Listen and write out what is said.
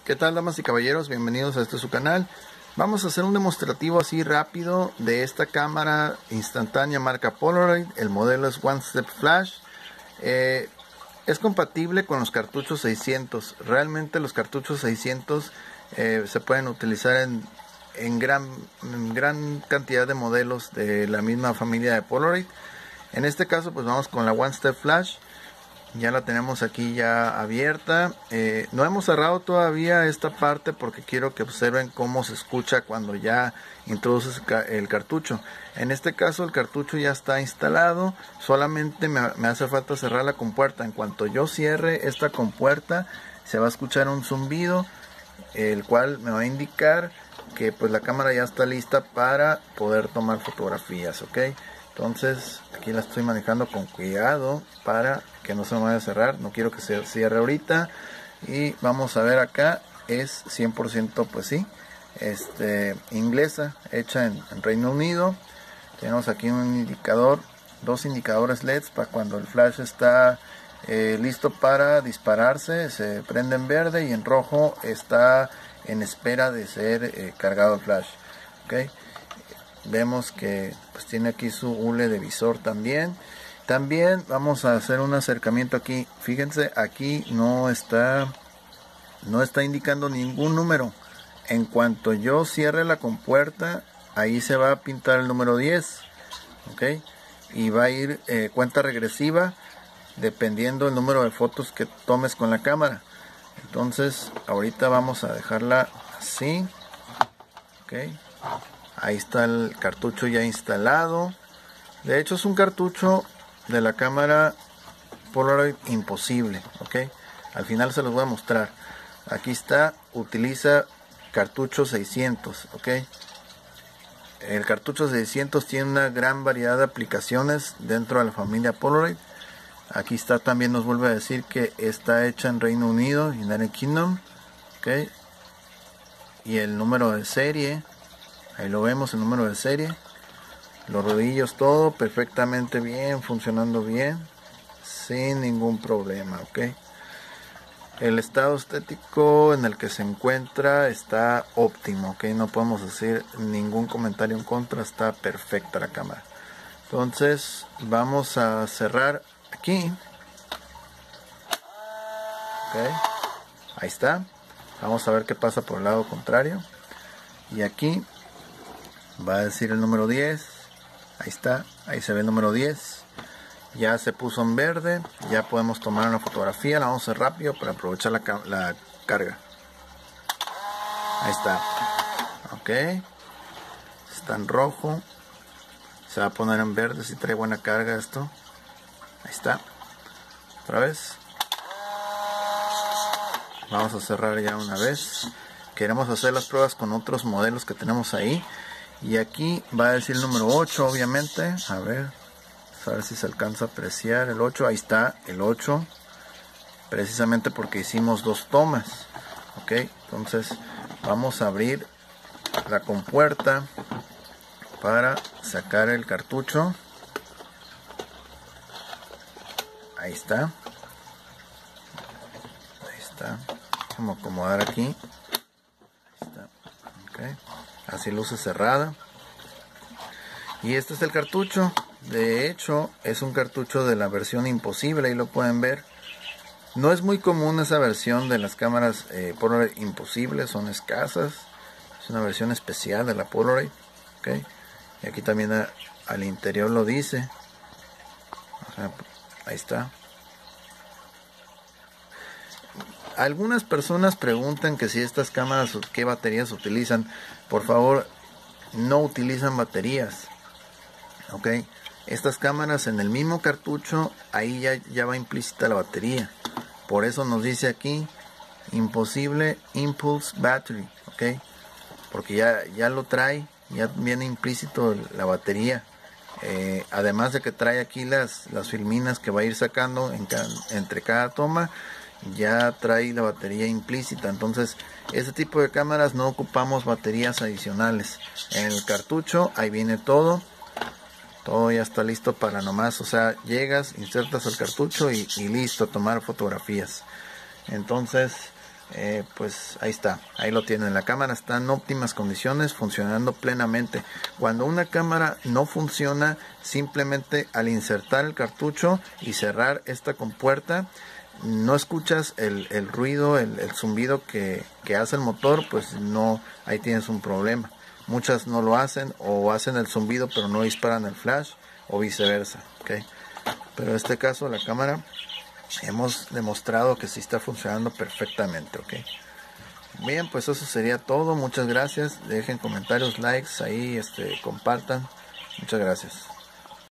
¿Qué tal, damas y caballeros? Bienvenidos a su canal. Vamos a hacer un demostrativo así rápido de esta cámara instantánea marca Polaroid. El modelo es One Step Flash. Es compatible con los cartuchos 600. Realmente los cartuchos 600 se pueden utilizar en gran cantidad de modelos de la misma familia de Polaroid. En este caso pues vamos con la One Step Flash. Ya la tenemos aquí ya abierta. No hemos cerrado todavía esta parte porque quiero que observen cómo se escucha cuando ya introduces el cartucho. En este caso el cartucho ya está instalado. Solamente me hace falta cerrar la compuerta. En cuanto yo cierre esta compuerta, se va a escuchar un zumbido, el cual me va a indicar que pues la cámara ya está lista para poder tomar fotografías, ¿ok? Entonces aquí la estoy manejando con cuidado para que no se me vaya a cerrar. No quiero que se cierre ahorita. Y vamos a ver acá. Es 100% pues sí, inglesa, hecha en Reino Unido. Tenemos aquí un indicador, dos indicadores LEDs para cuando el flash está listo para dispararse. Se prende en verde y en rojo está en espera de ser cargado el flash, ¿ok? Vemos que pues tiene aquí su hule de visor también. También vamos a hacer un acercamiento aquí. Fíjense, aquí no está indicando ningún número. En cuanto yo cierre la compuerta, ahí se va a pintar el número 10, ¿ok? Y va a ir cuenta regresiva dependiendo del número de fotos que tomes con la cámara. Entonces ahorita vamos a dejarla así, ¿ok? Ahí está el cartucho ya instalado. De hecho es un cartucho de la cámara Polaroid Imposible, ¿ok? Al final se los voy a mostrar. Aquí está, utiliza cartucho 600, ¿ok? El cartucho 600 tiene una gran variedad de aplicaciones dentro de la familia Polaroid. Aquí está, también nos vuelve a decir que está hecha en Reino Unido, United Kingdom, ¿ok? Y el número de serie. Ahí lo vemos, el número de serie. Los rodillos, todo perfectamente bien, funcionando bien, sin ningún problema, ¿ok? El estado estético en el que se encuentra está óptimo, ¿ok? No podemos decir ningún comentario en contra, está perfecta la cámara. Entonces, vamos a cerrar aquí. ¿Ok? Ahí está. Vamos a ver qué pasa por el lado contrario. Y aquí va a decir el número 10. Ahí está, ahí se ve el número 10. Ya se puso en verde. Ya podemos tomar una fotografía. La vamos a hacer rápido para aprovechar la carga. Ahí está. Ok. Está en rojo. Se va a poner en verde si trae buena carga esto. Ahí está. Otra vez. Vamos a cerrar ya una vez. Queremos hacer las pruebas con otros modelos que tenemos ahí. Y aquí va a decir el número 8, obviamente. A ver si se alcanza a apreciar el 8. Ahí está el 8. Precisamente porque hicimos dos tomas. Ok, entonces vamos a abrir la compuerta para sacar el cartucho. Ahí está. Ahí está. Vamos a acomodar aquí. Ahí está. Okay. Así luce cerrada. Y este es el cartucho. De hecho es un cartucho de la versión Imposible. Ahí lo pueden ver. No es muy común esa versión de las cámaras Polaroid Imposible. Son escasas. Es una versión especial de la Polaroid. Okay. Y aquí también al interior lo dice. Ahí está. Algunas personas preguntan que si estas cámaras, qué baterías utilizan. Por favor, no utilizan baterías. Ok. Estas cámaras en el mismo cartucho, ahí ya va implícita la batería. Por eso nos dice aquí Imposible Impulse Battery. Ok. Porque ya lo trae, ya viene implícito la batería. Además de que trae aquí las filminas que va a ir sacando entre cada toma. Ya trae la batería implícita. Entonces este tipo de cámaras no ocupamos baterías adicionales. En el cartucho ahí viene todo ya está listo para nomás, o sea, llegas, insertas el cartucho y listo a tomar fotografías. Entonces pues ahí está, ahí lo tienen. La cámara está en óptimas condiciones, funcionando plenamente. Cuando una cámara no funciona, simplemente al insertar el cartucho y cerrar esta compuerta, no escuchas el ruido, el zumbido que hace el motor, pues no, ahí tienes un problema. Muchas no lo hacen, o hacen el zumbido pero no disparan el flash, o viceversa, ¿okay? Pero en este caso la cámara hemos demostrado que sí está funcionando perfectamente, ¿ok? Bien, pues eso sería todo. Muchas gracias. Dejen comentarios, likes ahí, compartan. Muchas gracias.